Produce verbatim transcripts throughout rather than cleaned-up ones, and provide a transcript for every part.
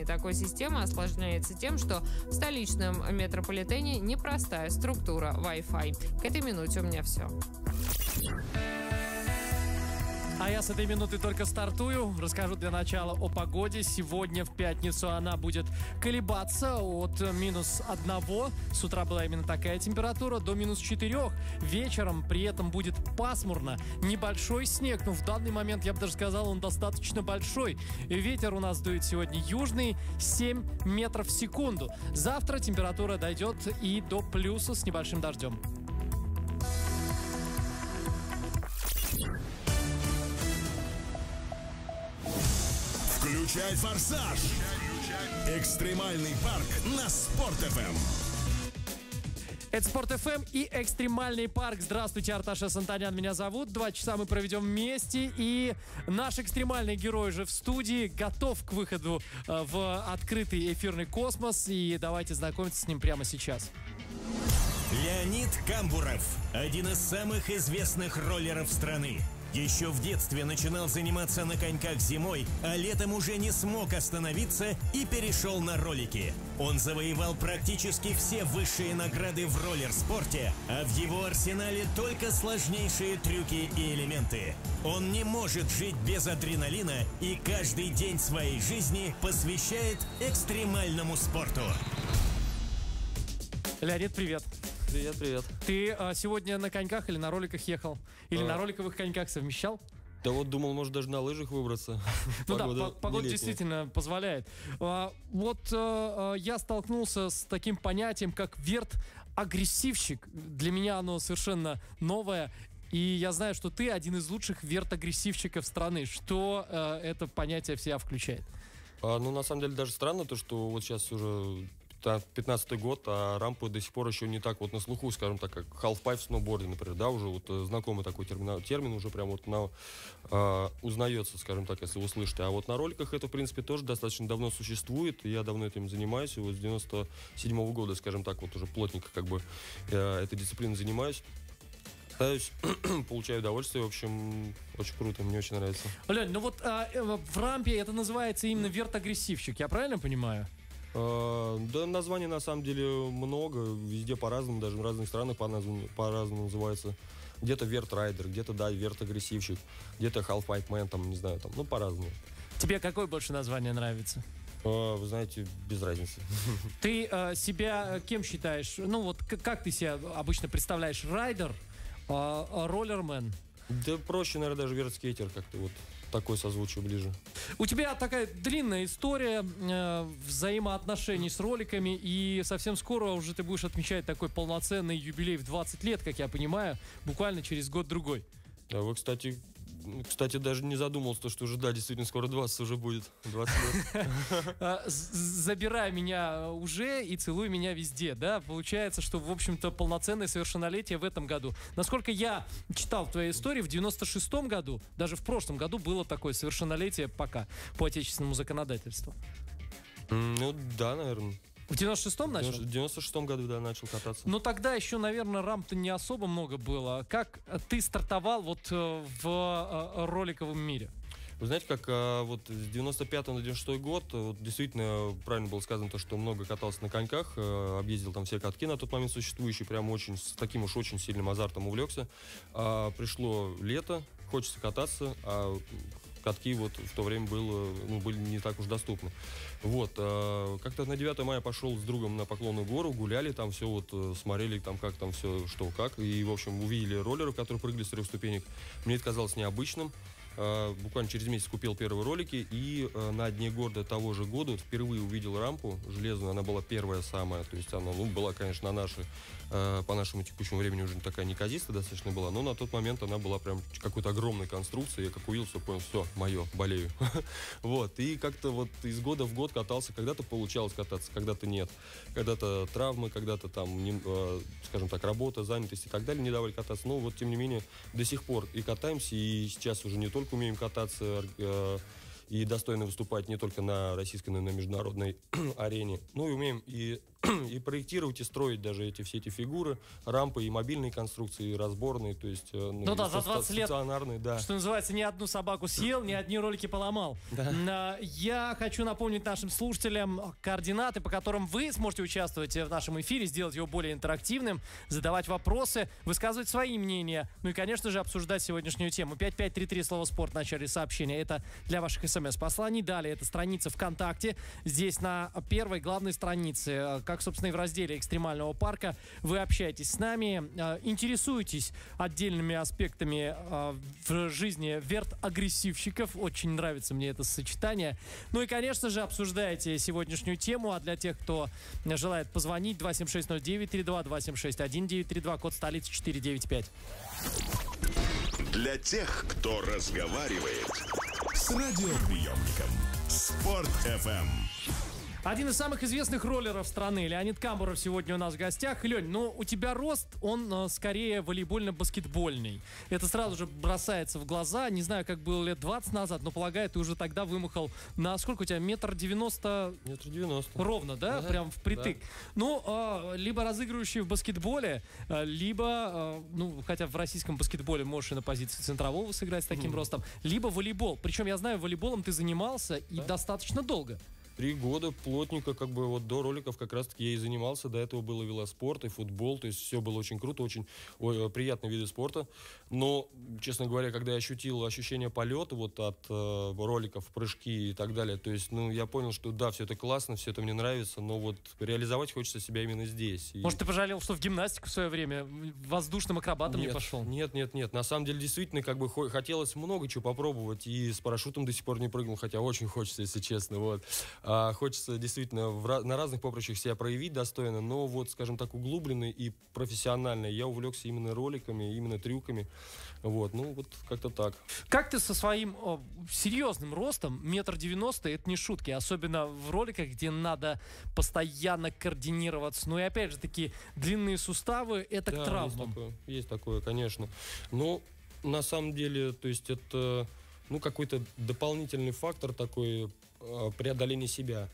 Создание такой системы осложняется тем, что в столичном метрополитене непростая структура Wi-Fi. К этой минуте у меня все. А я с этой минуты только стартую. Расскажу для начала о погоде. Сегодня в пятницу она будет колебаться от минус одного. С утра была именно такая температура, до минус четырех. Вечером при этом будет пасмурно. Небольшой снег, но в данный момент, я бы даже сказал, он достаточно большой. И ветер у нас дует сегодня южный, семь метров в секунду. Завтра температура дойдет и до плюса с небольшим дождем. Включай «Форсаж». Экстремальный парк на Спорт.ФМ. Это Спорт.ФМ и Экстремальный парк. Здравствуйте, Арташа Сантанян меня зовут. Два часа мы проведем вместе. И наш экстремальный герой же в студии, готов к выходу в открытый эфирный космос. И давайте знакомиться с ним прямо сейчас. Леонид Камбуров, один из самых известных роллеров страны. Еще в детстве начинал заниматься на коньках зимой, а летом уже не смог остановиться и перешел на ролики. Он завоевал практически все высшие награды в роллер-спорте, а в его арсенале только сложнейшие трюки и элементы. Он не может жить без адреналина и каждый день своей жизни посвящает экстремальному спорту. Леонид, привет. Привет, привет. Ты а, сегодня на коньках или на роликах ехал? Или а... на роликовых коньках совмещал? Да вот думал, может даже на лыжах выбраться. Ну да, погода действительно позволяет. А, вот а, я столкнулся с таким понятием, как верт-агрессивщик. Для меня оно совершенно новое. И я знаю, что ты один из лучших верт-агрессивщиков страны. Что а, это понятие в себя включает? А, ну, на самом деле, даже странно то, что вот сейчас уже пятнадцатый год, а рампы до сих пор еще не так вот на слуху, скажем так, как half-pipe в сноуборде, например, да, уже вот знакомый такой термин, термин уже прям вот на, э, узнается, скажем так, если вы слышите. А вот на роликах это, в принципе, тоже достаточно давно существует, и я давно этим занимаюсь, и вот с девяносто седьмого года, скажем так, вот уже плотненько как бы э, этой дисциплиной занимаюсь. Пытаюсь, получаю удовольствие, в общем, очень круто, мне очень нравится. Лень, ну вот а, в рампе это называется именно верт-агрессивщик, я правильно понимаю? Uh, да, названий на самом деле много, везде по-разному, даже в разных странах по-разному, по-разному называется. Где-то верт-райдер, где-то, да, верт-агрессивщик, где-то half-pipe man, там, не знаю, там, ну, по-разному. Тебе какое больше название нравится? Uh, вы знаете, без разницы. Ты uh, себя кем считаешь? Ну, вот как ты себя обычно представляешь? Райдер, uh, роллермен? Да проще, наверное, даже верт-скейтер как-то вот. Такое созвучие ближе. У тебя такая длинная история э, взаимоотношений с роликами, и совсем скоро уже ты будешь отмечать такой полноценный юбилей в двадцать лет, как я понимаю, буквально через год-другой. Да, вы, кстати, кстати, даже не задумался, что уже, да, действительно, скоро двадцать уже будет. двадцать лет. Забирай меня уже и целуй меня везде, да? Получается, что, в общем-то, полноценное совершеннолетие в этом году. Насколько я читал в твоей истории, в девяносто шестом году, даже в прошлом году было такое совершеннолетие пока по отечественному законодательству. Ну, да, наверное. В девяносто шестом начал? В девяносто шестом году, да, начал кататься. Но тогда еще, наверное, рамп-то не особо много было. Как ты стартовал вот в роликовом мире? Вы знаете, как вот с девяносто пятого на девяносто шестой год, вот, действительно, правильно было сказано то, что много катался на коньках, объездил там все катки на тот момент существующие, прям очень, с таким уж очень сильным азартом увлекся. А, пришло лето, хочется кататься, а катки вот в то время было, ну, были не так уж доступны. Вот, э, как-то на девятое мая пошел с другом на Поклонную гору, гуляли там, все вот, э, смотрели там, как там все, что, как, и, в общем, увидели роллеров, которые прыгали с трех ступенек. Мне это казалось необычным. Э, буквально через месяц купил первые ролики, и э, на Дне города того же года вот, впервые увидел рампу железную, она была первая самая, то есть она, ну, была, конечно, на наши, э, по нашему текущему времени уже такая неказистая достаточно была, но на тот момент она была прям какой-то огромной конструкцией, я как увидел, все понял, все, мое, болею. Вот, и как-то вот из года в год катался, когда-то получалось кататься, когда-то нет, когда-то травмы, когда-то там, не, э, скажем так, работа, занятость и так далее не давали кататься, но вот, тем не менее, до сих пор и катаемся, и сейчас уже не только умеем кататься э, и достойно выступать не только на российской, но и на международной арене. Ну и умеем и и проектировать, и строить даже эти все эти фигуры, рампы и мобильные конструкции, и разборные, то есть ну, ну да, за двадцать лет, да. Что называется, ни одну собаку съел, ни одни ролики поломал. Да. Я хочу напомнить нашим слушателям координаты, по которым вы сможете участвовать в нашем эфире, сделать его более интерактивным, задавать вопросы, высказывать свои мнения, ну и, конечно же, обсуждать сегодняшнюю тему. пять пять три три слово «спорт» в начале сообщения. Это для ваших смс-посланий. Далее это страница ВКонтакте. Здесь на первой главной странице, как, собственно, и в разделе экстремального парка, вы общаетесь с нами, интересуетесь отдельными аспектами в жизни верт-агрессивщиков. Очень нравится мне это сочетание. Ну и, конечно же, обсуждаете сегодняшнюю тему. А для тех, кто желает позвонить, два семь шесть ноль девять три два, два семь шесть один девять три два, код столицы четыре девять пять. Для тех, кто разговаривает с радиоприемником Спорт эф эм. Один из самых известных роллеров страны, Леонид Камбуров, сегодня у нас в гостях. Лень, ну у тебя рост, он э, скорее волейбольно-баскетбольный. Это сразу же бросается в глаза. Не знаю, как было лет двадцать назад, но, полагаю, ты уже тогда вымахал на сколько у тебя? Метр девяносто? Метр девяносто. Ровно, да? да? Прям впритык. Да. Ну, э, либо разыгрывающий в баскетболе, э, либо, э, ну, хотя в российском баскетболе можешь и на позиции центрового сыграть с таким mm. ростом, либо волейбол. Причем, я знаю, волейболом ты занимался и да. достаточно долго. Три года плотненько, как бы вот до роликов как раз-таки я и занимался. До этого было велоспорт и футбол, то есть все было очень круто, очень ой, приятные виды спорта. Но, честно говоря, когда я ощутил ощущение полета вот от э, роликов, прыжки и так далее, то есть, ну, я понял, что да, все это классно, все это мне нравится, но вот реализовать хочется себя именно здесь. И... Может, ты пожалел, что в гимнастику в свое время воздушным акробатом нет, не пошел? Нет, нет, нет. На самом деле, действительно, как бы хотелось много чего попробовать, и с парашютом до сих пор не прыгнул, хотя очень хочется, если честно, вот. А, хочется действительно в, на разных поприщах себя проявить достойно, но вот, скажем так, углубленно и профессионально я увлекся именно роликами, именно трюками. Вот, ну вот как-то так. Как ты со своим о, серьезным ростом, метр девяносто, это не шутки, особенно в роликах, где надо постоянно координироваться. Ну и опять же, такие длинные суставы, это да, к травмам. Есть такое, есть такое, конечно. Но на самом деле, то есть это, ну, какой-то дополнительный фактор такой, преодоление себя.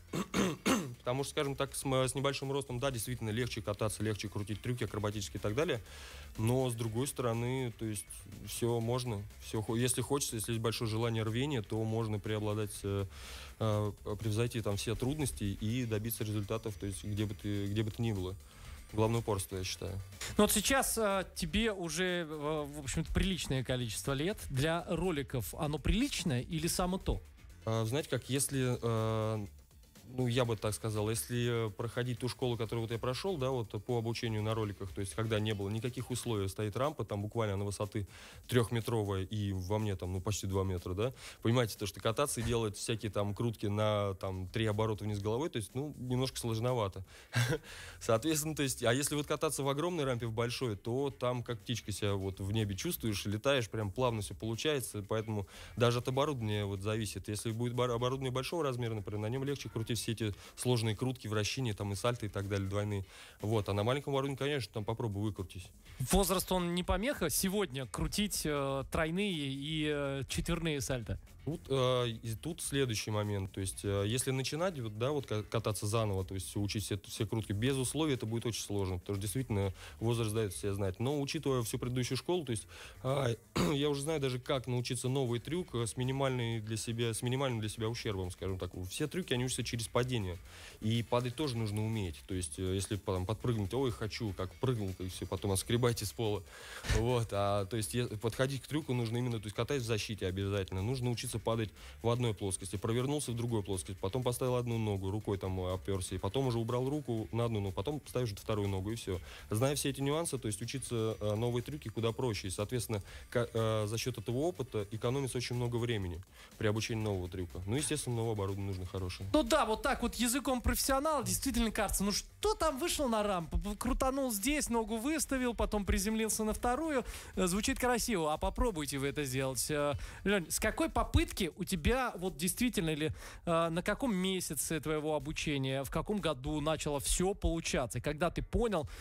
Потому что, скажем так, с, с небольшим ростом, да, действительно легче кататься, легче крутить трюки акробатические и так далее. Но, с другой стороны, то есть все можно. Все, если хочется, если есть большое желание, рвение, то можно преобладать, э, э, превзойти там все трудности и добиться результатов, то есть где бы ты, где бы ты ни было. Главное упорство, я считаю. Ну вот сейчас э, тебе уже, э, в общем-то, приличное количество лет. Для роликов оно приличное или само то? Знаете, как если, э, ну, я бы так сказал, если проходить ту школу, которую вот я прошел, да, вот по обучению на роликах, то есть когда не было никаких условий, стоит рампа, там буквально на высоты трехметровая, и во мне там, ну, почти два метра, да, понимаете, то, что кататься и делать всякие там крутки на, там, три оборота вниз головой, то есть, ну, немножко сложновато. Соответственно, то есть, а если вот кататься в огромной рампе, в большой, то там как птичка себя вот в небе чувствуешь, летаешь, прям плавно все получается, поэтому даже от оборудования вот зависит. Если будет оборудование большого размера, например, на нем легче крутить все эти сложные крутки, вращения, там и сальто и так далее, двойные. Вот. А на маленьком оборудовании, конечно, там попробуй выкрутись. Возраст, он не помеха сегодня крутить э, тройные и э, четверные сальто? Тут, э, и тут следующий момент. То есть, э, если начинать, вот, да, вот кататься заново, то есть учить все, все крутки без условий, это будет очень сложно, потому что действительно возраст дает себя знать. Но учитывая всю предыдущую школу, то есть э, я уже знаю даже, как научиться новый трюк с минимальной для себя, с минимальным для себя ущербом, скажем так. Все трюки, они учатся через падение. И падать тоже нужно уметь. То есть, э, если потом подпрыгнуть, ой, хочу, как прыгнул, и все, потом отскребайте с пола. Вот. А, то есть, подходить к трюку нужно именно, то есть, катаясь в защите обязательно. Нужно учиться падать в одной плоскости, провернулся в другой плоскости, потом поставил одну ногу, рукой там оперся, и потом уже убрал руку на одну ногу, потом ставишь вторую ногу, и все. Зная все эти нюансы, то есть учиться э, новые трюки куда проще, и, соответственно, к, э, за счет этого опыта экономится очень много времени при обучении нового трюка. Ну, естественно, новое оборудование нужно хорошее. Ну да, вот так вот языком профессионала действительно кажется, ну что там вышел на рампу, крутанул здесь, ногу выставил, потом приземлился на вторую, звучит красиво, а попробуйте вы это сделать. Лень, с какой попытки у тебя вот действительно, или э, на каком месяце твоего обучения, в каком году начало все получаться? Когда ты понял,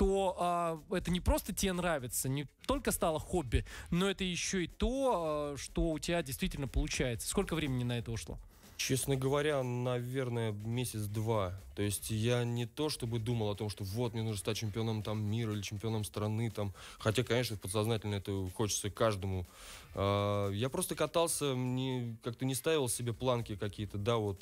что э, это не просто тебе нравится, не только стало хобби, но это еще и то, э, что у тебя действительно получается. Сколько времени на это ушло? Честно говоря, наверное, месяц-два. То есть я не то чтобы думал о том, что вот, мне нужно стать чемпионом там мира или чемпионом страны. Там. Хотя, конечно, подсознательно это хочется каждому. А, я просто катался, не, как-то не ставил себе планки какие-то, да, вот...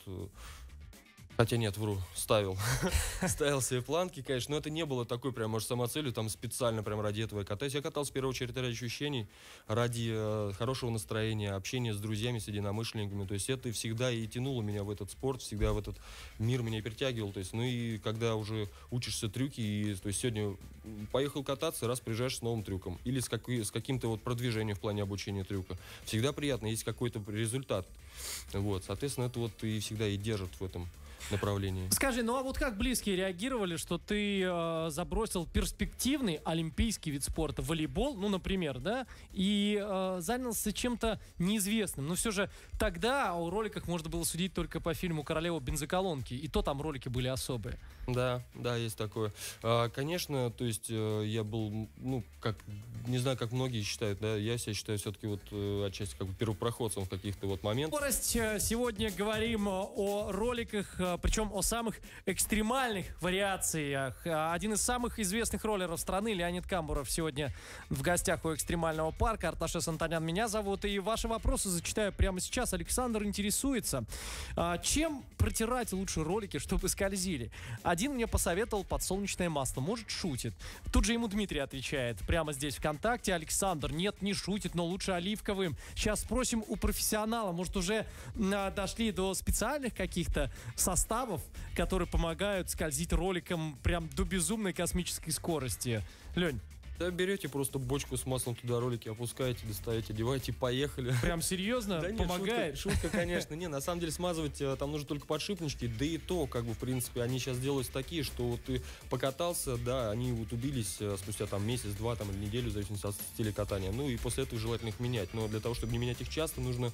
Хотя нет, вру, ставил. Ставил себе планки, конечно, но это не было такой прям, может, самоцелью, там специально прям ради этого я катаюсь. Я катался в первую очередь ради ощущений, ради э, хорошего настроения, общения с друзьями, с единомышленниками. То есть это всегда и тянуло меня в этот спорт, всегда в этот мир меня притягивал. То есть, ну и когда уже учишься трюки, и, то есть сегодня поехал кататься, раз приезжаешь с новым трюком. Или с, как, с каким-то вот продвижением в плане обучения трюка. Всегда приятно, есть какой-то результат. Вот, соответственно, это вот и всегда и держит в этом направлении. Скажи, ну а вот как близкие реагировали, что ты э, забросил перспективный олимпийский вид спорта, волейбол, ну, например, да, и э, занялся чем-то неизвестным. Но все же тогда о роликах можно было судить только по фильму «Королева бензоколонки», и то там ролики были особые. Да, да, есть такое. А, конечно, то есть э, я был, ну, как, не знаю, как многие считают, да, я себя считаю все-таки вот э, отчасти как бы первопроходцем в каких-то вот моментах. Скорость. Сегодня говорим о роликах, причем о самых экстремальных вариациях. Один из самых известных роллеров страны, Леонид Камбуров, сегодня в гостях у экстремального парка. Арташес Антонян меня зовут, и ваши вопросы зачитаю прямо сейчас. Александр интересуется, чем протирать лучше ролики, чтобы скользили? Один мне посоветовал подсолнечное масло, может, шутит. Тут же ему Дмитрий отвечает, прямо здесь ВКонтакте: Александр, нет, не шутит, но лучше оливковым. Сейчас спросим у профессионала, может, уже а, дошли до специальных каких-то составов, которые помогают скользить роликом прям до безумной космической скорости. Лень. Да, берете просто бочку с маслом, туда ролики опускаете, достаете, одеваете, поехали. Прям серьезно? Да нет, помогает? Шутка, шутка, конечно. Не, на самом деле смазывать там нужно только подшипнички, да и то, как бы, в принципе, они сейчас делаются такие, что вот ты покатался, да, они вот убились спустя там месяц-два там, или неделю, в зависимости от стиля катания. Ну и после этого желательно их менять. Но для того, чтобы не менять их часто, нужно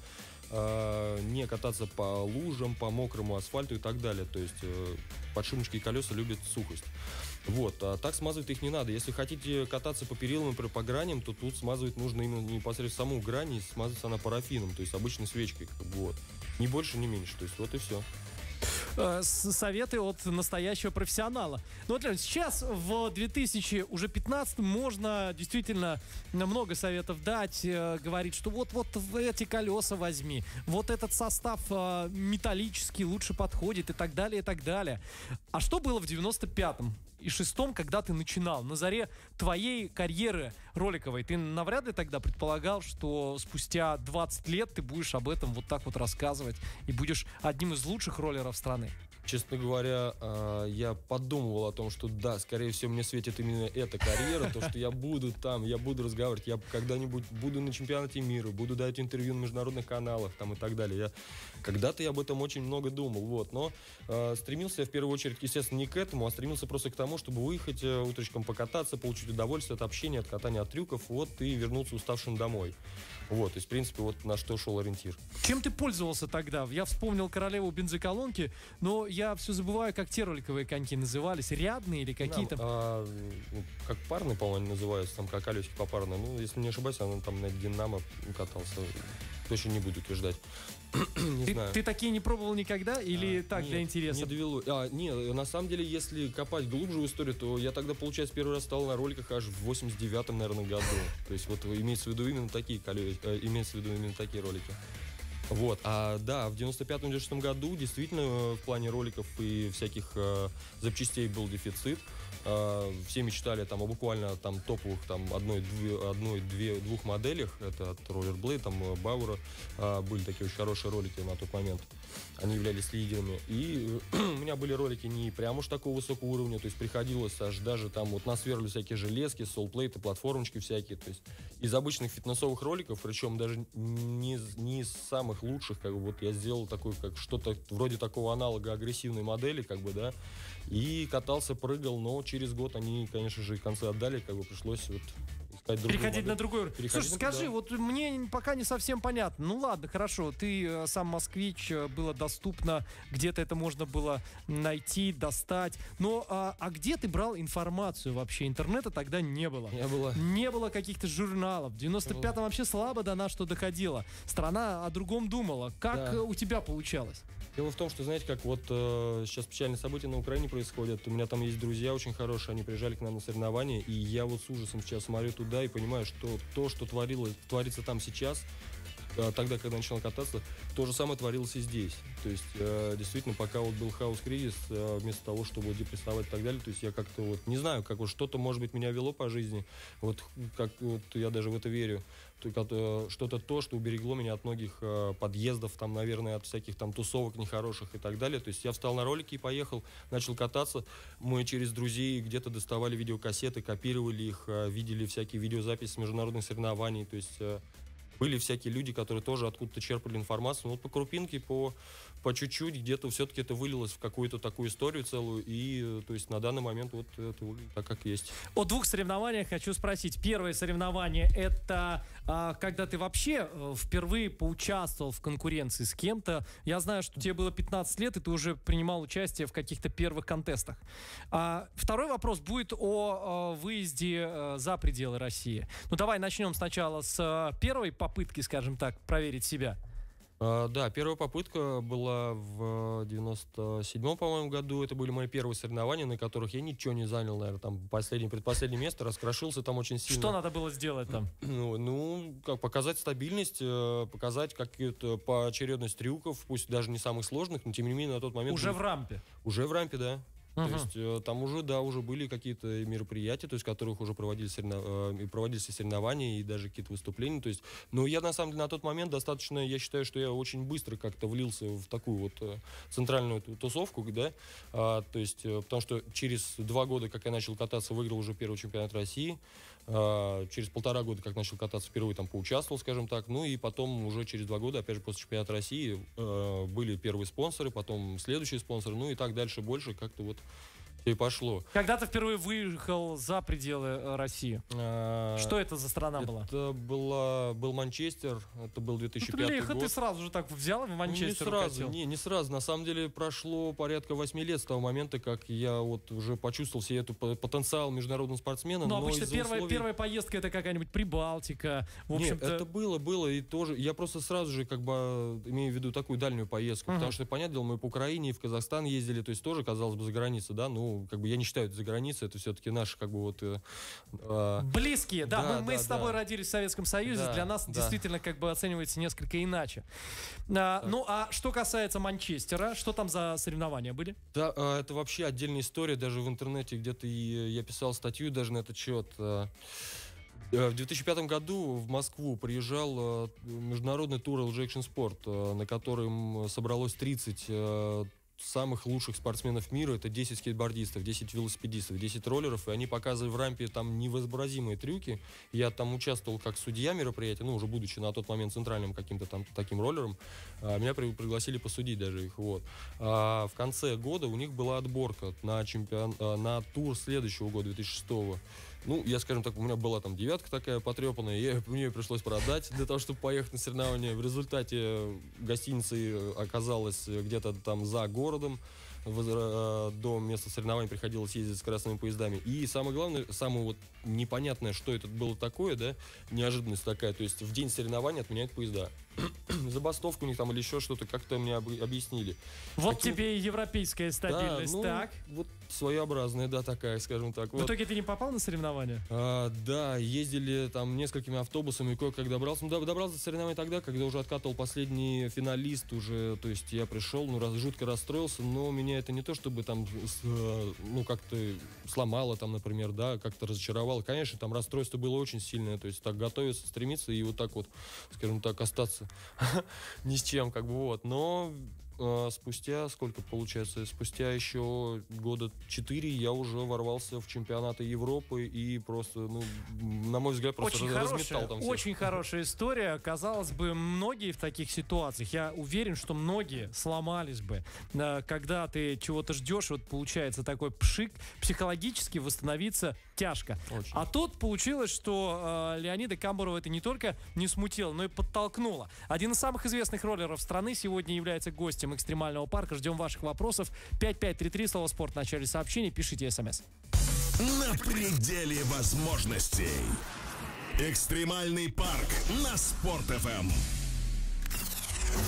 э, не кататься по лужам, по мокрому асфальту и так далее. То есть э, подшипнички и колеса любят сухость. Вот, а так смазывать их не надо. Если хотите кататься по перилам и по граням, то тут смазывать нужно именно непосредственно саму грань, и смазывается она парафином, то есть обычной свечкой. Как бы, вот. Ни больше, ни меньше. То есть вот и все. Советы от настоящего профессионала. Ну вот, Лен, сейчас в две тысячи пятнадцатом можно действительно много советов дать, э, говорить, что вот-вот эти колеса возьми, вот этот состав э, металлический лучше подходит и так далее, и так далее. А что было в девяносто пятом и шестом, когда ты начинал? На заре твоей карьеры роликовой ты навряд ли тогда предполагал, что спустя двадцать лет ты будешь об этом вот так вот рассказывать и будешь одним из лучших роллеров страны? Честно говоря, я подумывал о том, что да, скорее всего, мне светит именно эта карьера, то, что я буду там, я буду разговаривать, я когда-нибудь буду на чемпионате мира, буду давать интервью на международных каналах там, и так далее. Я, когда-то я об этом очень много думал, вот, но э, стремился я в первую очередь, естественно, не к этому, а стремился просто к тому, чтобы выехать э, утречком покататься, получить удовольствие от общения, от катания, от трюков, вот, и вернуться уставшим домой. Вот, то есть, в принципе, вот на что шел ориентир. Чем ты пользовался тогда? Я вспомнил «Королеву бензоколонки», но я все забываю, как те роликовые коньки назывались. Рядные или какие-то? Да, а, как парные, по-моему, называются, там как колесики попарные. Ну, если не ошибаюсь, он там на «Динамо» катался. Точно не буду утверждать. Не ты, знаю. Ты такие не пробовал никогда или а, так, нет, для интереса? Не довело. А, не, на самом деле, если копать глубже в историю, то я тогда, получается, первый раз стал на роликах аж в восемьдесят девятом, наверное, году. То есть вот имеется в виду именно такие, э, имеется в виду именно такие ролики. Вот, а да, в девяносто пятом — девяносто шестом году действительно в плане роликов и всяких э, запчастей был дефицит. Э, все мечтали там о буквально там топовых там одной, две, одной, две, двух моделях. Это от Rollerblade, там Бауэра. Э, были такие очень хорошие ролики на тот момент. Они являлись лидерами. И э, у меня были ролики не прям уж такого высокого уровня, то есть приходилось аж даже там вот насверли всякие железки, солплейты, платформочки всякие. То есть из обычных фитнесовых роликов, причем даже не, не из самых лучших, как бы вот я сделал такой, как что-то вроде такого аналога агрессивной модели, как бы, да, и катался, прыгал, но через год они, конечно же, концы отдали, как бы пришлось вот переходить на другой уровень. Слушай, скажи, да. вот мне пока не совсем понятно. Ну ладно, хорошо, ты э, сам москвич, э, было доступно, где-то это можно было найти, достать. Но а, а где ты брал информацию вообще? Интернета тогда не было. Не было. Не было каких-то журналов. В девяносто пятом вообще слабо до нас что доходило. Страна о другом думала. Как да. у тебя получалось? Дело в том, что, знаете, как вот э, сейчас печальные события на Украине происходят. У меня там есть друзья очень хорошие, они приезжали к нам на соревнования, и я вот с ужасом сейчас смотрю туда и понимаю, что то, что творилось, творится там сейчас, э, тогда, когда начал кататься, то же самое творилось и здесь. То есть, э, действительно, пока вот был хаос-кризис, э, вместо того, чтобы депрессовать и так далее, то есть я как-то вот, не знаю, как вот что-то, может быть, меня вело по жизни, вот как вот я даже в это верю. Что-то то, что уберегло меня от многих э, подъездов, там, наверное, от всяких там тусовок нехороших и так далее. То есть я встал на ролики и поехал, начал кататься. Мы через друзей где-то доставали видеокассеты, копировали их, э, видели всякие видеозаписи с международных соревнований. То есть э, были всякие люди, которые тоже откуда-то черпали информацию. Но вот по крупинке, по, по чуть-чуть, где-то все-таки это вылилось в какую-то такую историю целую. И, то есть, на данный момент вот это выглядит так, как есть. О двух соревнованиях хочу спросить. Первое соревнование — это а, когда ты вообще а, впервые поучаствовал в конкуренции с кем-то. Я знаю, что тебе было пятнадцать лет, и ты уже принимал участие в каких-то первых контестах. А, второй вопрос будет о, о выезде а, за пределы России. Ну, давай начнем сначала с а, первой попытки, скажем так, проверить себя. А, да, первая попытка была в девяносто седьмом, по-моему, году. Это были мои первые соревнования, на которых я ничего не занял, наверное, там последнее, предпоследнее место, раскрошился там очень сильно. Что надо было сделать там? Ну, ну как показать стабильность, показать какую-то поочередность трюков, пусть даже не самых сложных, но тем не менее на тот момент... Уже были... в рампе? Уже в рампе, да. Uh-huh. То есть э, там уже, да, уже были какие-то мероприятия, то есть в которых уже проводились, соревнов... э, проводились соревнования и даже какие-то выступления. То есть, ну, я на самом деле на тот момент достаточно, я считаю, что я очень быстро как-то влился в такую вот э, центральную тусовку, да, а, то есть, э, потому что через два года, как я начал кататься, выиграл уже первый чемпионат России. Через полтора года, как начал кататься, впервые там поучаствовал, скажем так. Ну и потом уже через два года, опять же, после чемпионата России, были первые спонсоры, потом следующие спонсоры, ну и так дальше больше как-то вот и пошло. Когда ты впервые выехал за пределы России? А, что это за страна это была? Это была, был Манчестер, это был две тысячи пятый ну, год. Ты сразу же так взял в Манчестер? Не сразу, не, не сразу. На самом деле прошло порядка восьми лет с того момента, как я вот уже почувствовал себе эту потенциал международного спортсмена. Но, но обычно первая, условий... первая поездка — это какая-нибудь Прибалтика. В общем-то... Нет, это было, было и тоже. Я просто сразу же как бы имею в виду такую дальнюю поездку, uh-huh. потому что, понятное дело, мы по Украине и в Казахстан ездили, то есть тоже, казалось бы, за границей, да, ну, как бы я не считаю это за границей, это все-таки наши, как бы вот... Э, Близкие, да, да мы, мы да, с тобой да. родились в Советском Союзе, да, для нас да. действительно как бы оценивается несколько иначе. А, ну, а что касается Манчестера, что там за соревнования были? Да, это вообще отдельная история, даже в интернете где-то и я писал статью даже на этот счет. В две тысячи пятом году в Москву приезжал международный тур эл джи Action Sport, на котором собралось тридцать самых лучших спортсменов мира. Это десять скейтбордистов, десять велосипедистов, десять роллеров, и они показывали в рампе там невообразимые трюки. Я там участвовал как судья мероприятия, ну, уже будучи на тот момент центральным каким-то там таким роллером. А, меня при, пригласили посудить даже их, вот. А в конце года у них была отборка на чемпион, на тур следующего года, две тысячи шестого. Ну, я, скажем так, у меня была там девятка такая потрепанная, я, мне ее пришлось продать для того, чтобы поехать на соревнования. В результате гостиница оказалась где-то там за городом. До места соревнований приходилось ездить с красными поездами. И самое главное, самое вот непонятное, что это было такое, да, неожиданность такая, то есть в день соревнований отменяют поезда. Забастовку у них там или еще что-то, как-то мне об, объяснили. Вот Каким... тебе и европейская стабильность, да, ну, так? Вот своеобразная, да, такая, скажем так. В вот. итоге ты не попал на соревнования? А, да, ездили там несколькими автобусами, кое-как добрался. Ну, добрался до соревнований тогда, когда уже откатывал последний финалист уже, то есть я пришел, ну, раз, жутко расстроился, но меня это не то, чтобы там, ну, как-то сломало там, например, да, как-то разочаровало. Конечно, там расстройство было очень сильное, то есть так готовиться, стремиться и вот так вот, скажем так, остаться ни с чем, как бы вот. Но э, спустя, сколько получается, спустя еще года четыре я уже ворвался в чемпионаты Европы и просто, ну, на мой взгляд, просто очень раз, хорошая, разметал там всех. Очень хорошая история. Казалось бы, многие в таких ситуациях, я уверен, что многие сломались бы. Когда ты чего-то ждешь, вот получается такой пшик, психологически восстановиться тяжко. Очень. А тут получилось, что э, Леонида Камбурова это не только не смутило, но и подтолкнуло. Один из самых известных роллеров страны сегодня является гостем экстремального парка. Ждем ваших вопросов. пять пять три три, слово «спорт» в начале сообщения. Пишите смс. На пределе возможностей. Экстремальный парк на Спорт эф эм.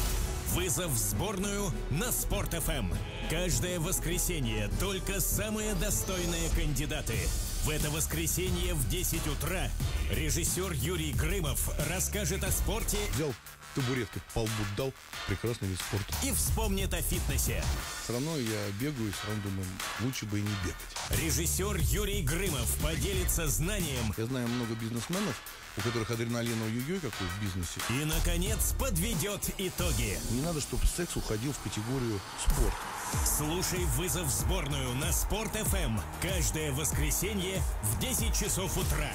Вызов в сборную на Спорт эф эм. Каждое воскресенье только самые достойные кандидаты. В это воскресенье в десять утра режиссер Юрий Грымов расскажет о спорте. Взял табуреткой по лбу дал, прекрасный вид спорта. И вспомнит о фитнесе. Все равно я бегаю, все равно думаю, лучше бы и не бегать. Режиссер Юрий Грымов поделится знанием. Я знаю много бизнесменов, у которых адреналин ой-ой-ой какой в бизнесе. И, наконец, подведет итоги. Не надо, чтобы секс уходил в категорию спорт. Слушай «Вызов в сборную» на Спорт эф эм каждое воскресенье в десять часов утра.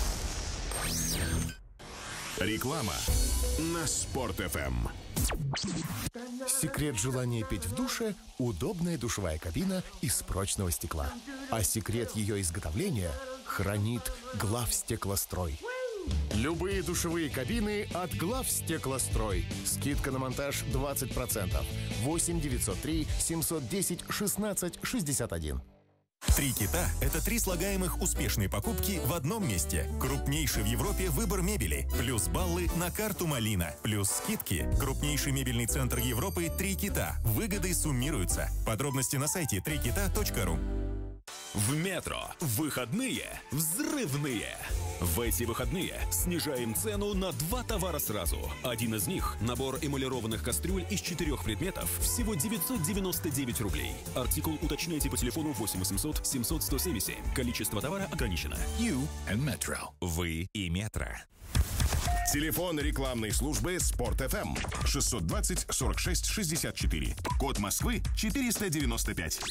Реклама на Спорт эф эм. Секрет желания петь в душе – удобная душевая кабина из прочного стекла. А секрет ее изготовления хранит Главстеклострой. Любые душевые кабины от Главстеклострой. Скидка на монтаж двадцать процентов. восемь девятьсот три семьсот десять шестнадцать шестьдесят один. Три кита – это три слагаемых успешные покупки в одном месте. Крупнейший в Европе выбор мебели. Плюс баллы на карту «Малина». Плюс скидки. Крупнейший мебельный центр Европы «Три кита». Выгоды суммируются. Подробности на сайте три кита точка ру. В Метро выходные взрывные. В эти выходные снижаем цену на два товара сразу. Один из них – набор эмалированных кастрюль из четырех предметов, всего девятьсот девяносто девять рублей. Артикул уточняйте по телефону восемь восемьсот семьсот сто семь семь. Количество товара ограничено. You and Metro. Вы и Метро. Телефон рекламной службы Спорт эф эм шестьсот двадцать сорок шесть шестьдесят четыре. Код Москвы четыреста девяносто пять.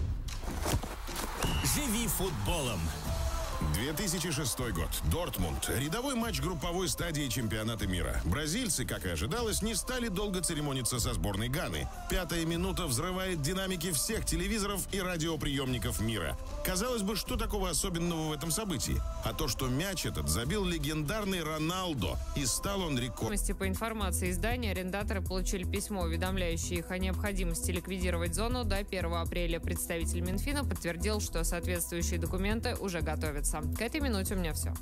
Живи футболом. две тысячи шестой год. Дортмунд. Рядовой матч групповой стадии чемпионата мира. Бразильцы, как и ожидалось, не стали долго церемониться со сборной Ганы. Пятая минута взрывает динамики всех телевизоров и радиоприемников мира. Казалось бы, что такого особенного в этом событии? А то, что мяч этот забил легендарный Роналдо, и стал он рекордом. По информации издания, арендаторы получили письмо, уведомляющее их о необходимости ликвидировать зону до первого апреля. Представитель Минфина подтвердил, что соответствующие документы уже готовятся. К этой минуте у меня все.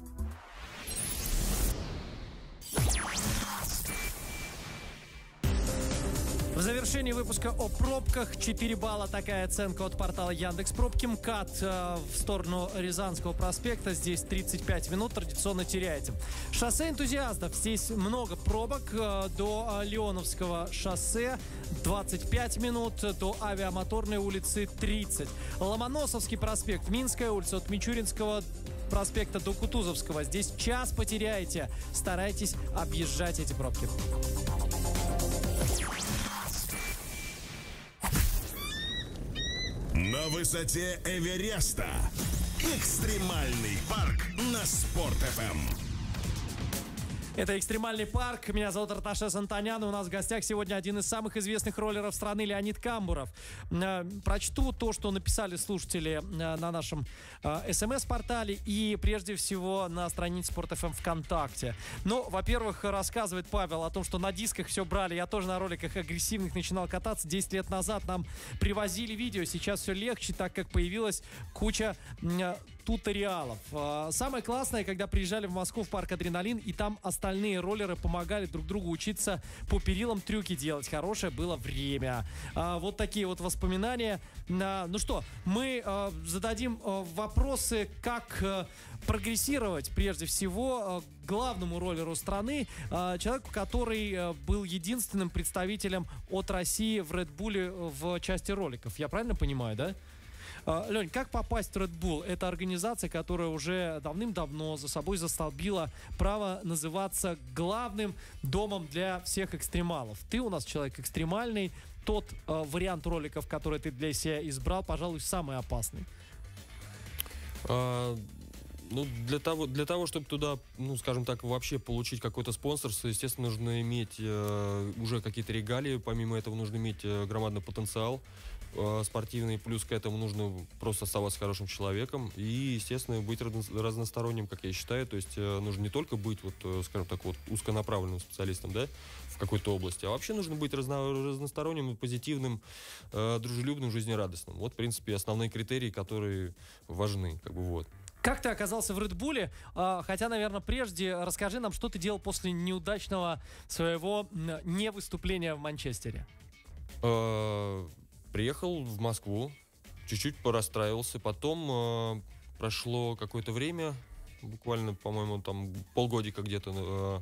В завершении выпуска о пробках четыре балла такая оценка от портала Яндекс.Пробки. МКАД э, в сторону Рязанского проспекта. Здесь тридцать пять минут традиционно теряете. Шоссе энтузиастов. Здесь много пробок. Э, до Леоновского шоссе двадцать пять минут. До Авиамоторной улицы тридцать. Ломоносовский проспект. Минская улица от Мичуринского проспекта до Кутузовского. Здесь час потеряете. Старайтесь объезжать эти пробки. На высоте Эвереста. Экстремальный парк на Спорт эф эм. Это «Экстремальный парк». Меня зовут Арташес Антонян. И у нас в гостях сегодня один из самых известных роллеров страны Леонид Камбуров. Прочту то, что написали слушатели на нашем эс эм эс-портале и, прежде всего, на странице Спорт эф эм ВКонтакте. Ну, во-первых, рассказывает Павел о том, что на дисках все брали. Я тоже на роликах агрессивных начинал кататься десять лет назад. Нам привозили видео. Сейчас все легче, так как появилась куча туториалов. Самое классное, когда приезжали в Москву в парк «Адреналин», и там остальные роллеры помогали друг другу учиться по перилам трюки делать. Хорошее было время. Вот такие вот воспоминания. Ну что, мы зададим вопросы, как прогрессировать, прежде всего, главному роллеру страны, человеку, который был единственным представителем от России в Red Bull в части роликов. Я правильно понимаю, да? Лень, как попасть в Red Bull? Это организация, которая уже давным-давно за собой застолбила право называться главным домом для всех экстремалов. Ты у нас человек экстремальный. Тот э, вариант роликов, который ты для себя избрал, пожалуй, самый опасный. А, ну, для того, для того, чтобы туда, ну, скажем так, вообще получить какое-то спонсорство, естественно, нужно иметь э, уже какие-то регалии. Помимо этого, нужно иметь э, громадный потенциал спортивный, плюс к этому нужно просто оставаться хорошим человеком и, естественно, быть разносторонним, как я считаю. То есть нужно не только быть, вот, скажем так, вот, узконаправленным специалистом, да, в какой-то области, а вообще нужно быть разно, разносторонним, позитивным, э, дружелюбным, жизнерадостным. Вот, в принципе, основные критерии, которые важны, как бы, вот. Как ты оказался в Red Bull? А, хотя, наверное, прежде расскажи нам, что ты делал после неудачного своего невыступления в Манчестере. А, приехал в Москву, чуть-чуть порастраивался. Потом а, прошло какое-то время, буквально, по-моему, там полгодика где-то, а,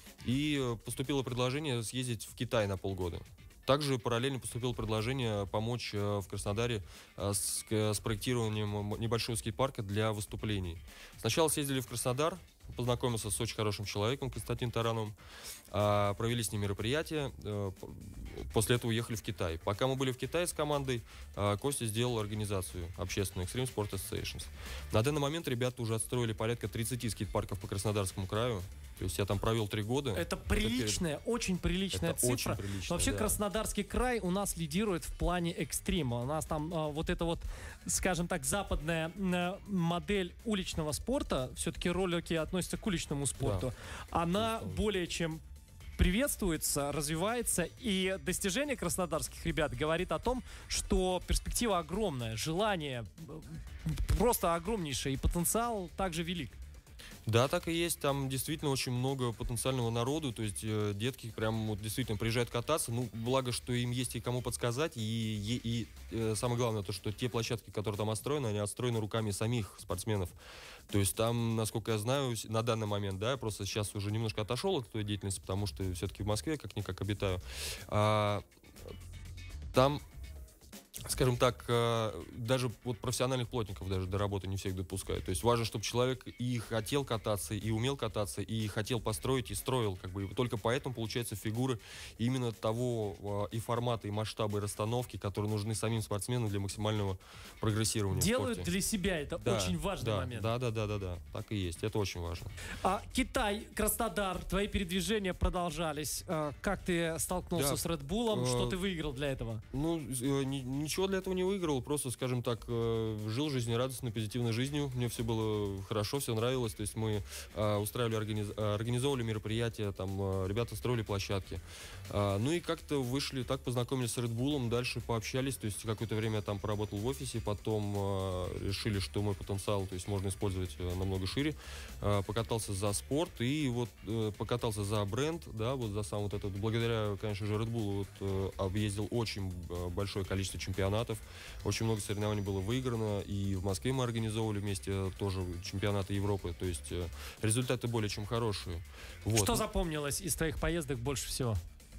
и поступило предложение съездить в Китай на полгода. Также параллельно поступило предложение помочь э, в Краснодаре э, с, с проектированием небольшого скейт-парка для выступлений. Сначала съездили в Краснодар, познакомился с очень хорошим человеком, Константином Тарановым, э, провели с ним мероприятие, э, после этого уехали в Китай. Пока мы были в Китае с командой, э, Костя сделал организацию общественную Extreme Sport Associations. На данный момент ребята уже отстроили порядка тридцати скейт-парков по Краснодарскому краю. То есть я там провел три года. Это приличная, это, очень приличная это цифра. Очень приличная, Вообще да. Краснодарский край у нас лидирует в плане экстрима. У нас там э, вот эта вот, скажем так, западная э, модель уличного спорта, все-таки ролики относятся к уличному спорту, да. Она Просто... более чем приветствуется, развивается, и достижение краснодарских ребят говорит о том, что перспектива огромная, желание просто огромнейшее, и потенциал также велик. Да, так и есть. Там действительно очень много потенциального народу. То есть э, детки прям вот действительно приезжают кататься. Ну, благо, что им есть и кому подсказать. И, и, и э, самое главное, то, что те площадки, которые там отстроены, они отстроены руками самих спортсменов. То есть там, насколько я знаю, на данный момент, да, я просто сейчас уже немножко отошел от той деятельности, потому что все-таки в Москве как-никак обитаю. А, там... Скажем так, даже вот профессиональных плотников даже до работы не всех допускают. То есть важно, чтобы человек и хотел кататься, и умел кататься, и хотел построить, и строил. Как бы. И только поэтому получаются фигуры именно того и формата, и масштаба, и расстановки, которые нужны самим спортсменам для максимального прогрессирования. Делают для себя, это да, очень важный да, момент. Да, да, да, да, да, так и есть, это очень важно. А, Китай, Краснодар, твои передвижения продолжались. А, как ты столкнулся да. с Red Bull? Что ты выиграл для этого? Ну, не Ничего для этого не выиграл, просто, скажем так, жил жизнерадостной, позитивной жизнью. Мне все было хорошо, все нравилось. То есть мы устраивали, организ... организовывали мероприятия, там ребята строили площадки. Ну и как-то вышли, так познакомились с Red Bull, дальше пообщались. То есть какое-то время я там поработал в офисе, потом решили, что мой потенциал, то есть можно использовать намного шире. Покатался за спорт и вот покатался за бренд, да, вот за сам вот этот. Благодаря, конечно же, Red Bull вот, объездил очень большое количество чемпионатов. Очень много соревнований было выиграно, и в Москве мы организовывали вместе тоже чемпионаты Европы, то есть результаты более чем хорошие. Вот. Что запомнилось из твоих поездок больше всего?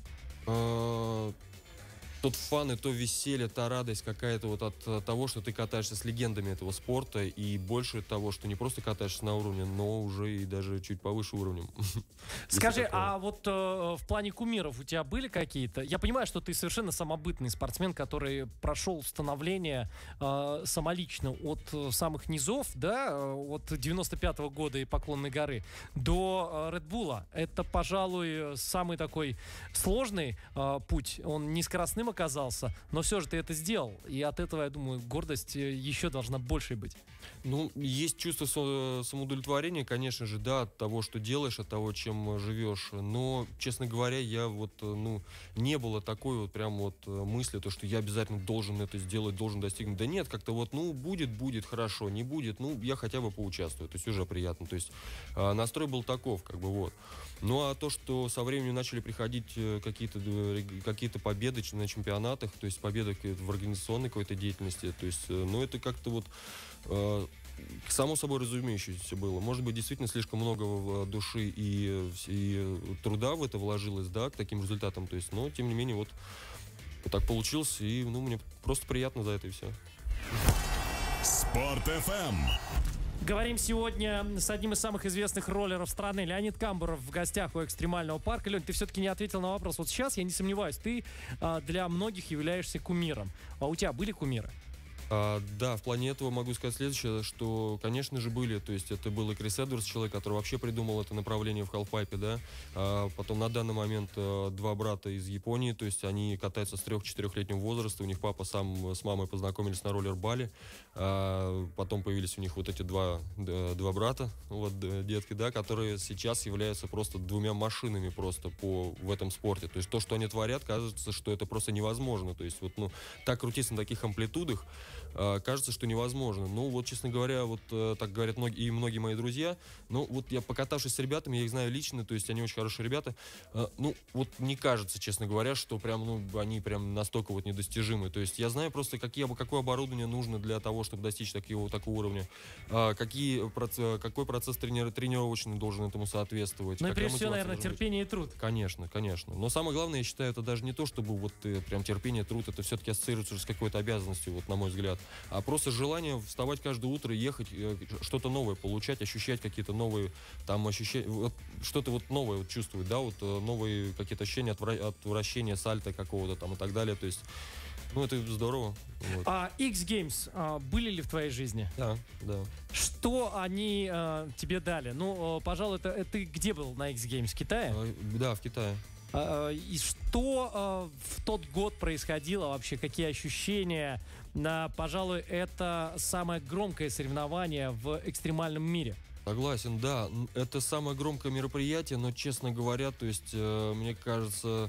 Тот фан и то веселье, та радость какая-то вот от того, что ты катаешься с легендами этого спорта, и больше того, что не просто катаешься на уровне, но уже и даже чуть повыше уровнем. Скажи, а вот э, в плане кумиров у тебя были какие-то? Я понимаю, что ты совершенно самобытный спортсмен, который прошел становление э, самолично от самых низов, да, от девяносто пятого года и Поклонной горы до э, Red Bull. Это, пожалуй, самый такой сложный э, путь. Он не скоростным оказался, но все же ты это сделал. И от этого, я думаю, гордость еще должна больше быть. Ну, есть чувство самоудовлетворения, конечно же, да, от того, что делаешь, от того, чем живешь. Но, честно говоря, я вот, ну, не было такой вот прям вот мысли, то, что я обязательно должен это сделать, должен достигнуть. Да нет, как-то вот, ну, будет, будет, хорошо, не будет, ну, я хотя бы поучаствую. То есть уже приятно. То есть настрой был таков, как бы, вот. Ну, а то, что со временем начали приходить какие-то, какие-то победы на чемпионатах, то есть победы в организационной какой-то деятельности, то есть, ну, это как-то вот э, само собой разумеющееся было. Может быть, действительно слишком много души и, и труда в это вложилось, да, к таким результатам, то есть, но, тем не менее, вот, вот так получилось, и, ну, мне просто приятно за это и все. Спорт эф эм. Говорим сегодня с одним из самых известных роллеров страны. Леонид Камбуров в гостях у экстремального парка. Лень, ты все-таки не ответил на вопрос. Вот сейчас, я не сомневаюсь, ты а, для многих являешься кумиром. А у тебя были кумиры? А, да, в плане этого могу сказать следующее, что, конечно же, были. То есть это был и Крис Эдвардс, человек, который вообще придумал это направление в халфпайпе, да. А, потом на данный момент а, два брата из Японии, то есть они катаются с трех-четырехлетнего возраста. У них папа сам с мамой познакомились на роллер-бале. А, потом появились у них вот эти два, два брата, вот детки, да, которые сейчас являются просто двумя машинами просто по, в этом спорте. То есть то, что они творят, кажется, что это просто невозможно. То есть вот, ну, так крутиться на таких амплитудах, э, кажется, что невозможно. Ну, вот, честно говоря, вот э, так говорят многие, и многие мои друзья. Ну, вот я покатавшись с ребятами, я их знаю лично, то есть они очень хорошие ребята. Э, ну, вот не кажется, честно говоря, что прям, ну, они прям настолько вот недостижимы. То есть я знаю просто, какие, какое оборудование нужно для того, чтобы достичь такого, такого уровня. Э, какие, проц, какой процесс трени, тренировочный должен этому соответствовать. Ну и прежде всего, наверное, терпение и труд. Конечно, конечно. Но самое главное, я считаю, это даже не то, чтобы вот э, прям терпение, труд, это все-таки ассоциируется с какой-то обязанностью, вот на мой взгляд. А просто желание вставать каждое утро, ехать, э, что-то новое получать, ощущать какие-то новые, там, ощущения, вот, что-то вот новое вот чувствовать, да, вот э, новые какие-то ощущения от, от вращения, сальто какого-то там и так далее, то есть, ну, это здорово. Вот. А X-Games а, были ли в твоей жизни? Да, да. Что они а, тебе дали? Ну, пожалуй, это, это ты где был на X-Games? В Китае? А, да, в Китае. А, и что а, в тот год происходило вообще? Какие ощущения? На, пожалуй, это самое громкое соревнование в экстремальном мире. Согласен, да. Это самое громкое мероприятие, но, честно говоря, то есть, э, мне кажется,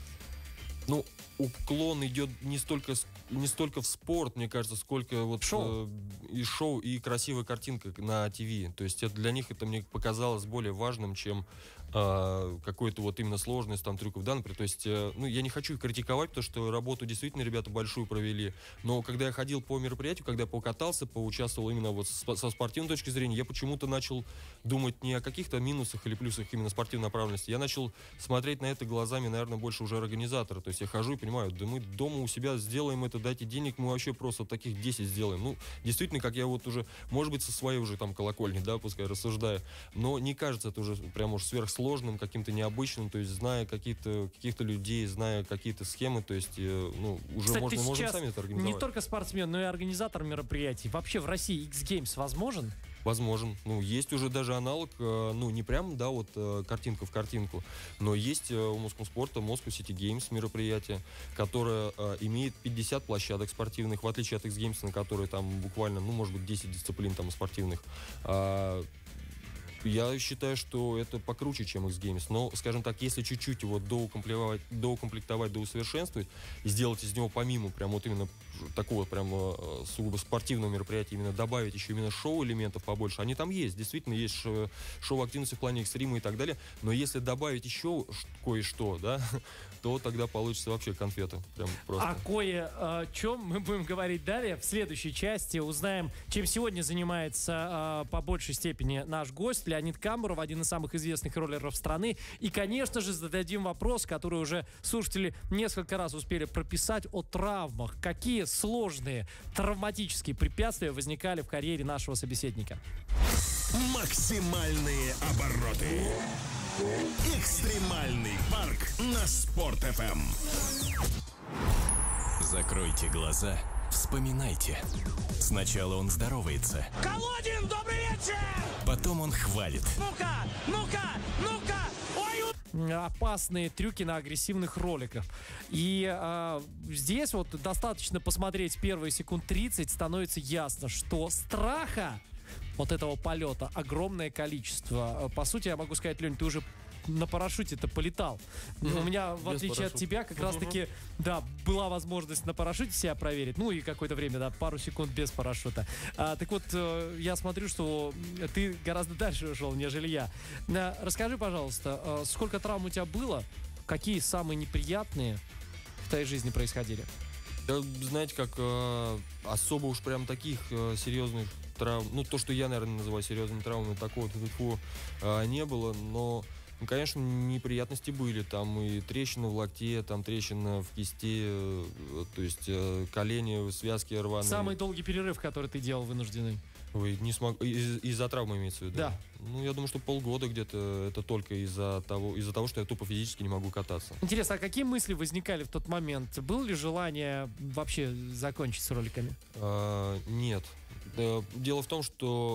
ну, уклон идет не столько, не столько в спорт, мне кажется, сколько вот шоу. Э, и шоу, и красивая картинка на ТВ. То есть это, для них это мне показалось более важным, чем э, какой-то вот именно сложность там трюков, да, например. То есть, э, ну, я не хочу их критиковать, потому что работу действительно ребята большую провели. Но когда я ходил по мероприятию, когда я покатался, поучаствовал именно вот с, со спортивной точки зрения, я почему-то начал думать не о каких-то минусах или плюсах именно спортивной направленности. Я начал смотреть на это глазами, наверное, больше уже организатора. То есть я хожу и понимаю, да мы дома у себя сделаем это, дайте денег, мы вообще просто таких десять сделаем. Ну, действительно, как я вот уже, может быть, со своей уже там колокольни, да, пускай рассуждаю, но не кажется это уже прям уж сверхсложным, каким-то необычным, то есть зная каких-то каких-то людей, зная какие-то схемы, то есть, э, ну, уже Кстати, можно, можем сами это организовать. Не только спортсмен, но и организатор мероприятий. Вообще в России X-Games возможен? Возможен. Ну, есть уже даже аналог, э, ну, не прям, да, вот э, картинка в картинку, но есть э, у Москвспорта Moscow City Games мероприятие, которое э, имеет пятьдесят площадок спортивных, в отличие от X-Games, на которые там буквально, ну, может быть, десять дисциплин там спортивных. А, я считаю, что это покруче, чем X-Games. Но, скажем так, если чуть-чуть его доукомплектовать, доукомплектовать, доусовершенствовать и сделать из него помимо прям вот именно такого прям сугубо спортивного мероприятия, именно добавить еще именно шоу-элементов побольше, они там есть. Действительно, есть шоу-активности в плане экстрима и так далее. Но если добавить еще кое-что, да, то тогда получится вообще конфеты. Прям просто. А кое о чем мы будем говорить далее. В следующей части узнаем, чем сегодня занимается по большей степени наш гость Леонид Камбуров, один из самых известных роллеров страны. И, конечно же, зададим вопрос, который уже слушатели несколько раз успели прописать, о травмах. Какие сложные травматические препятствия возникали в карьере нашего собеседника? Максимальные обороты. Экстремальный парк на Спорт эф эм. Закройте глаза, вспоминайте. Сначала он здоровается. Колодин, добрый вечер! Потом он хвалит. Ну-ка, ну-ка, ну-ка! Ой! Опасные трюки на агрессивных роликах. И э, здесь вот достаточно посмотреть первые секунд тридцать, становится ясно, что страха вот этого полета огромное количество. По сути, я могу сказать, Лень, ты уже на парашюте-то полетал. Mm-hmm. У меня, в Без отличие парашюта. от тебя, как Mm-hmm. раз-таки, да, была возможность на парашюте себя проверить. Ну и какое-то время, да, пару секунд без парашюта. А, так вот, э, я смотрю, что ты гораздо дальше ушел, нежели я. А, расскажи, пожалуйста, э, сколько травм у тебя было? Какие самые неприятные в твоей жизни происходили? Да, знаете, как э, особо уж прям таких э, серьезных травм, ну, то, что я, наверное, называю серьезными травмами, такого фу, э, не было, но, ну, конечно, неприятности были, там и трещина в локте, там трещина в кисти, э, то есть э, колени, связки рваные. Самый долгий перерыв, который ты делал вынужденный? Вы не смог... Из- из-за травмы имеется в виду? Да. Ну, я думаю, что полгода где-то это только из-за того, из-за того, что я тупо физически не могу кататься. Интересно, а какие мысли возникали в тот момент? Было ли желание вообще закончить с роликами? А, нет. Дело в том, что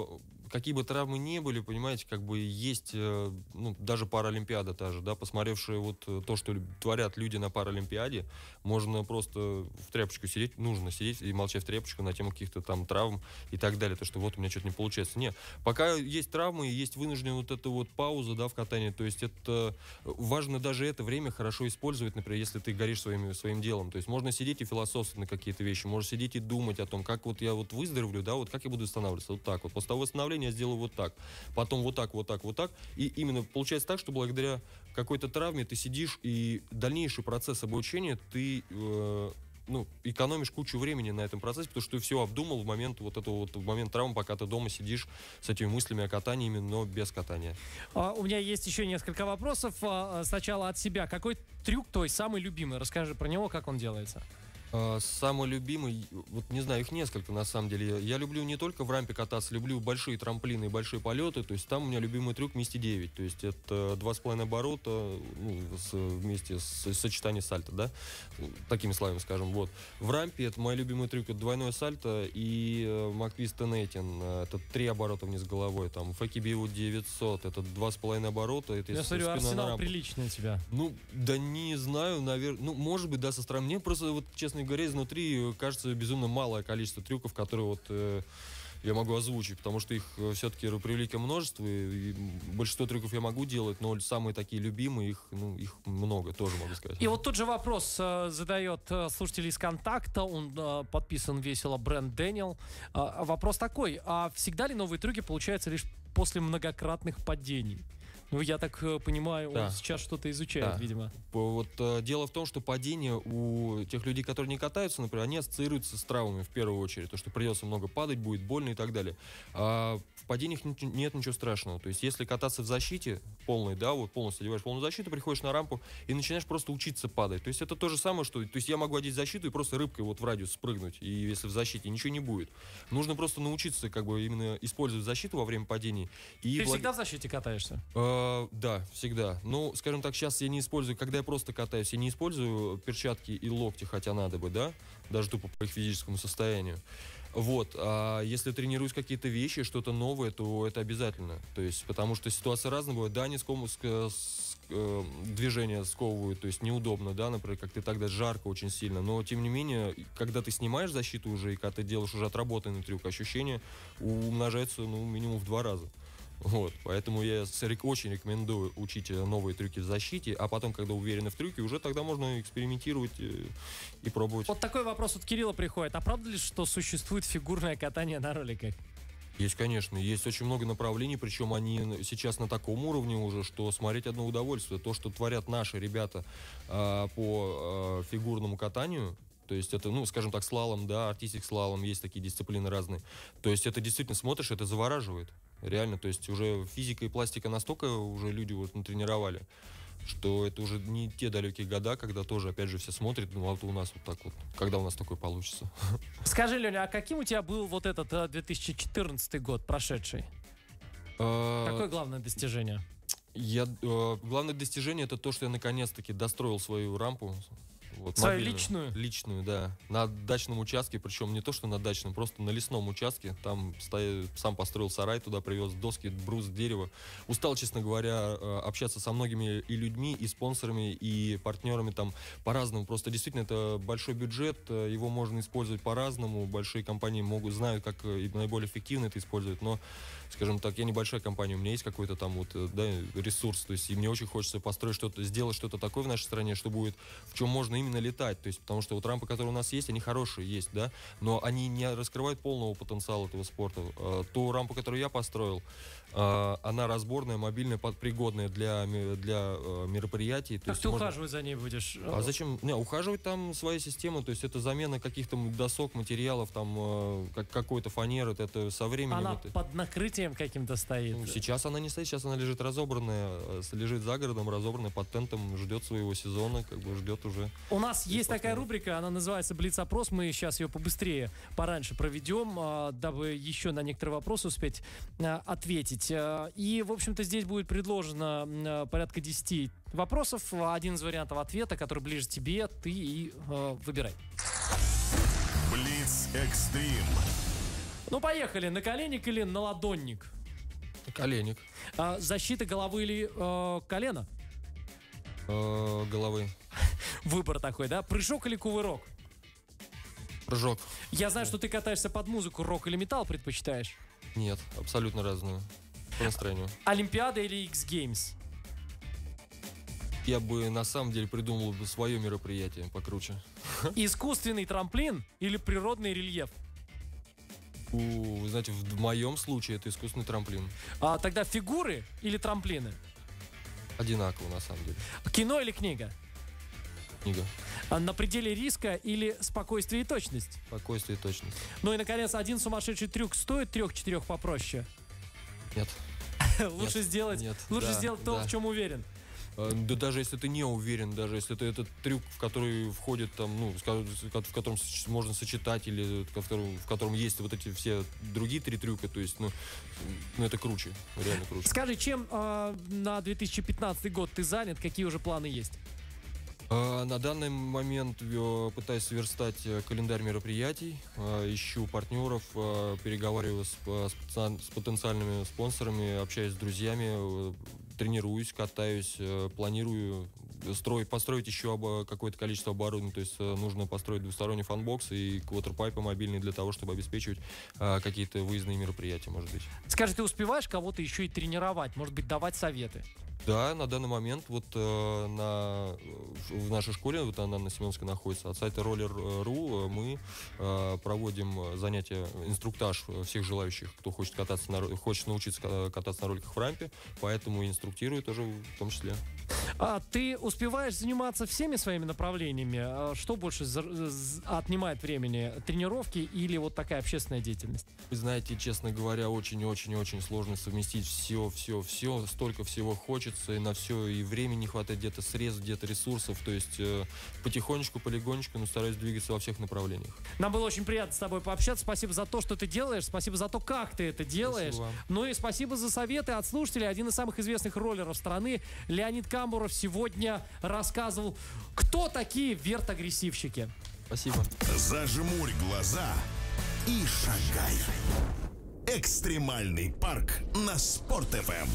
какие бы травмы ни были, понимаете, как бы есть, э, ну, даже Паралимпиада та же, да, посмотревшие вот то, что творят люди на Паралимпиаде, можно просто в тряпочку сидеть, нужно сидеть и молчать в тряпочку на тему каких-то там травм и так далее, то, что вот у меня что-то не получается. Не, пока есть травмы, есть вынужденная вот эта вот пауза, да, в катании, то есть это важно даже это время хорошо использовать, например, если ты горишь своим, своим делом, то есть можно сидеть и философствовать на какие-то вещи, можно сидеть и думать о том, как вот я вот выздоровлю, да, вот как я буду восстанавливаться, вот так вот, после того восстановления я сделаю вот так, потом вот так, вот так, вот так, и именно получается так, что благодаря какой-то травме ты сидишь, и дальнейший процесс обучения ты э, ну, экономишь кучу времени на этом процессе, потому что ты все обдумал в момент вот этого вот, в момент травмы, пока ты дома сидишь с этими мыслями о катании, но без катания. А, у меня есть еще несколько вопросов. А, сначала от себя. Какой трюк твой самый любимый? Расскажи про него, как он делается. Uh, самый любимый, вот не знаю, их несколько на самом деле. Я люблю не только в рампе кататься, люблю большие трамплины и большие полеты. То есть там у меня любимый трюк Мисти девять. То есть это два с половиной оборота, ну, с, вместе с сочетанием сальто, да? Такими словами скажем. Вот. В рампе это мой любимый трюк, это двойное сальто и uh, Маквист тен восемьдесят. Это три оборота вниз головой. Там Фэки Биу девятьсот, это два с половиной оборота. Это я смотрю, арсенал приличный у тебя. Ну, да не знаю, наверное. Ну, может быть, да, со стороны. Мне просто, вот, честно говоря, изнутри кажется безумно малое количество трюков, которые вот э, я могу озвучить, потому что их э, все-таки превеликое множество, и, и большинство трюков я могу делать, но самые такие любимые, их, ну, их много, тоже могу сказать. И вот тот же вопрос э, задает э, слушатель из «Контакта», он э, подписан весело Брэнд Дэниел. Э, вопрос такой, а всегда ли новые трюки получаются лишь после многократных падений? Ну, я так э, понимаю, да. он сейчас что-то изучает, да. видимо. Вот э, дело в том, что падения у тех людей, которые не катаются, например, они ассоциируются с травмами в первую очередь. То, что придется много падать, будет больно и так далее. А в падениях нет ничего страшного. То есть, если кататься в защите полной, да, вот полностью одеваешь полную защиту, приходишь на рампу и начинаешь просто учиться падать. То есть, это то же самое, что... То есть, я могу одеть защиту и просто рыбкой вот в радиус спрыгнуть. И если в защите, ничего не будет. Нужно просто научиться, как бы, именно использовать защиту во время падений. И Ты благ... всегда в защите катаешься? Э, да, всегда. Ну, скажем так, сейчас я не использую, когда я просто катаюсь, я не использую перчатки и локти, хотя надо бы, да, даже тупо по их физическому состоянию. Вот, а если тренируюсь какие-то вещи, что-то новое, то это обязательно. То есть, потому что ситуация разная бывает. Да, они ском... с... С... Э... движения сковывают, то есть неудобно, да, например, как ты тогда жарко очень сильно. Но, тем не менее, когда ты снимаешь защиту уже, и когда ты делаешь уже отработанный трюк, ощущения умножаются, ну, минимум в два раза. Вот, поэтому я очень рекомендую учить новые трюки в защите, а потом, когда уверены в трюке, уже тогда можно экспериментировать и, и пробовать. Вот такой вопрос от Кирилла приходит. А правда ли, что существует фигурное катание на роликах? Есть, конечно. Есть очень много направлений, причем они сейчас на таком уровне уже, что смотреть одно удовольствие. То, что творят наши ребята э, по э, фигурному катанию, то есть это, ну, скажем так, слалом, да, артистик слалом, есть такие дисциплины разные. То есть это действительно смотришь, это завораживает. Реально, то есть уже физика и пластика настолько уже люди вот натренировали, что это уже не те далекие года, когда тоже, опять же, все смотрят, ну, а вот у нас вот так вот, когда у нас такое получится. Скажи, Леня, а каким у тебя был вот этот две тысячи четырнадцатый год, прошедший? Какое главное достижение? Я, э, главное достижение — это то, что я наконец-таки достроил свою рампу. Вот, свою мобильную, личную? Личную, да. На дачном участке, причем не то, что на дачном, просто на лесном участке. Там стоя, сам построил сарай, туда привез доски, брус, дерево. Устал, честно говоря, общаться со многими и людьми, и спонсорами, и партнерами там по-разному. Просто действительно это большой бюджет, его можно использовать по-разному. Большие компании могут, знают, как наиболее эффективно это использовать, но, скажем так, я небольшая компания, у меня есть какой-то там вот, да, ресурс, то есть и мне очень хочется построить что-то, сделать что-то такое в нашей стране, что будет, в чем можно именно летать, то есть, потому что вот рампы, которые у нас есть, они хорошие есть, да, но они не раскрывают полного потенциала этого спорта. Ту рампу, которую я построил, она разборная, мобильная, пригодная для, для мероприятий. То есть ты можно... ухаживать за ней будешь? А зачем? Не, ухаживать там своя система, то есть это замена каких-то досок, материалов, там как, какой-то фанеры, это со временем. Она это... под накрытием каким-то стоит? Ну, сейчас она не стоит, сейчас она лежит разобранная, лежит за городом, разобранная под тентом, ждет своего сезона, как бы ждет уже. У нас есть такая рубрика, она называется «Блиц-опрос», мы сейчас ее побыстрее, пораньше проведем, дабы еще на некоторые вопросы успеть ответить. И, в общем-то, здесь будет предложено порядка десяти вопросов. Один из вариантов ответа, который ближе тебе, ты и э, выбирай. Блиц Экстрим. Ну, поехали. Наколенник или наладонник? Коленник. А, защита головы или э, колена? Э, головы. Выбор такой, да? Прыжок или кувырок? Прыжок. Я знаю, что ты катаешься под музыку, рок или металл предпочитаешь? Нет, абсолютно разную. По настроению. Олимпиада или X-Games? Я бы на самом деле придумал бы свое мероприятие покруче. Искусственный трамплин или природный рельеф? У, вы знаете, в моем случае это искусственный трамплин. А тогда фигуры или трамплины? Одинаково, на самом деле. Кино или книга? Книга. А на пределе риска или спокойствие и точность? Спокойствие и точность. Ну и, наконец, один сумасшедший трюк стоит трех-четырех попроще? Нет. Лучше Нет. сделать, Нет. лучше Да, сделать то, да. в чем уверен. Да даже если ты не уверен, даже если это этот трюк, в который входит там, ну, в котором можно сочетать, или в котором, в котором есть вот эти все другие три трюка, то есть, ну, ну это круче, реально круче. Скажи, чем э, на две тысячи пятнадцатый год ты занят, какие уже планы есть? А, на данный момент я пытаюсь сверстать календарь мероприятий, а, ищу партнеров, а, переговариваю с, с, с потенциальными спонсорами, общаюсь с друзьями, тренируюсь, катаюсь, планирую строй, построить еще обо, какое-то количество оборудования, то есть нужно построить двусторонний фанбокс и квотерпайпы мобильные для того, чтобы обеспечивать а, какие-то выездные мероприятия, может быть. Скажи, ты успеваешь кого-то еще и тренировать, может быть, давать советы? Да, на данный момент вот э, на, в нашей школе, вот она на Семеновской находится, от сайта роллер точка ру мы э, проводим занятия, инструктаж всех желающих, кто хочет кататься на, хочет научиться кататься на роликах в рампе, поэтому инструктирую тоже в том числе. А ты успеваешь заниматься всеми своими направлениями? Что больше отнимает времени? Тренировки или вот такая общественная деятельность? Вы знаете, честно говоря, очень-очень-очень сложно совместить все, все, все. Столько всего хочется, и на все и времени не хватает, где-то средств, где-то ресурсов. То есть э, потихонечку, полигонечку, но стараюсь двигаться во всех направлениях. Нам было очень приятно с тобой пообщаться. Спасибо за то, что ты делаешь. Спасибо за то, как ты это делаешь. Спасибо. Ну и спасибо за советы от слушателей. Один из самых известных роллеров страны, Леонид Камбуров, сегодня рассказывал, кто такие вертагрессивщики. Спасибо. Зажмурь глаза и шагай. Экстремальный парк на Спорт эф эм.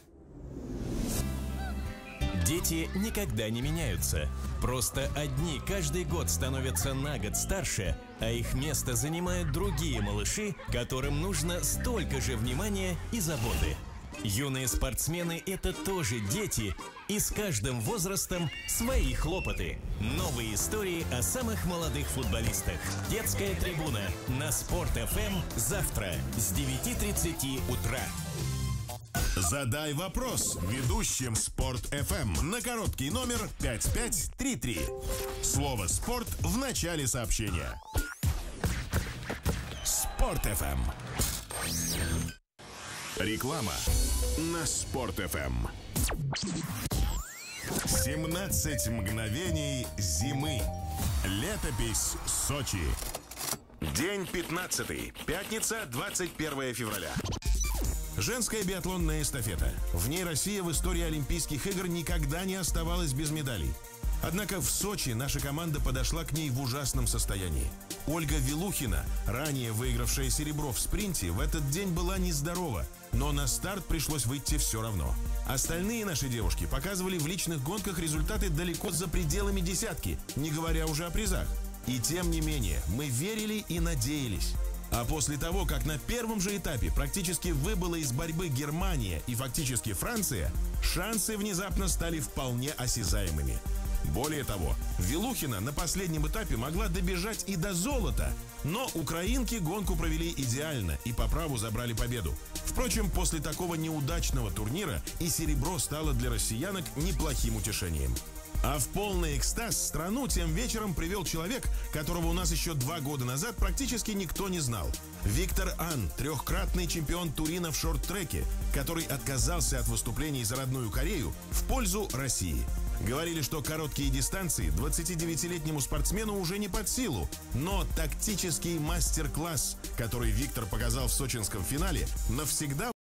Дети никогда не меняются. Просто одни каждый год становятся на год старше, а их место занимают другие малыши, которым нужно столько же внимания и заботы. Юные спортсмены – это тоже дети, и с каждым возрастом свои хлопоты. Новые истории о самых молодых футболистах. Детская трибуна на Спорт эф эм завтра с девяти тридцати утра. Задай вопрос ведущим Спорт эф эм на короткий номер пять пять три три. Слово «спорт» в начале сообщения. Спорт эф эм. Реклама на Спорт эф эм. семнадцать мгновений зимы. Летопись Сочи. День пятнадцатый. Пятница, двадцать первое февраля. Женская биатлонная эстафета. В ней Россия в истории Олимпийских игр никогда не оставалась без медалей. Однако в Сочи наша команда подошла к ней в ужасном состоянии. Ольга Вилухина, ранее выигравшая серебро в спринте, в этот день была нездорова, но на старт пришлось выйти все равно. Остальные наши девушки показывали в личных гонках результаты далеко за пределами десятки, не говоря уже о призах. И тем не менее, мы верили и надеялись. А после того, как на первом же этапе практически выбыла из борьбы Германия и фактически Франция, шансы внезапно стали вполне осязаемыми. Более того, Вилухина на последнем этапе могла добежать и до золота, но украинки гонку провели идеально и по праву забрали победу. Впрочем, после такого неудачного турнира и серебро стало для россиянок неплохим утешением. А в полный экстаз страну тем вечером привел человек, которого у нас еще два года назад практически никто не знал. Виктор Ан, трехкратный чемпион Турина в шорт-треке, который отказался от выступлений за родную Корею в пользу России. Говорили, что короткие дистанции двадцатидевятилетнему спортсмену уже не под силу, но тактический мастер-класс, который Виктор показал в сочинском финале, навсегда